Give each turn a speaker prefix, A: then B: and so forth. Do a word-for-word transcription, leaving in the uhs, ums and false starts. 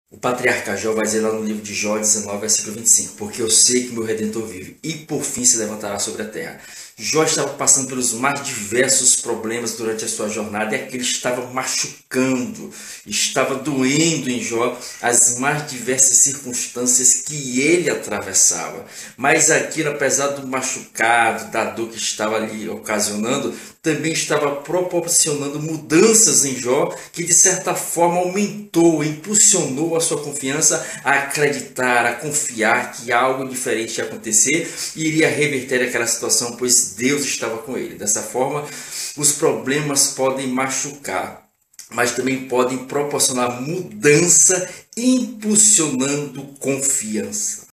A: O patriarca Jó vai dizer lá no livro de Jó dezenove, versículo vinte e cinco, porque eu sei que meu Redentor vive e por fim se levantará sobre a terra. Jó estava passando pelos mais diversos problemas durante a sua jornada e aquilo estava machucando, estava doendo em Jó as mais diversas circunstâncias que ele atravessava. Mas aquilo, apesar do machucado, da dor que estava ali ocasionando, também estava proporcionando mudanças em Jó que de certa forma aumentou, impulsionou a sua confiança a acreditar, a confiar que algo diferente ia acontecer e iria reverter aquela situação, pois Deus estava com ele. Dessa forma, os problemas podem machucar, mas também podem proporcionar mudança, impulsionando confiança.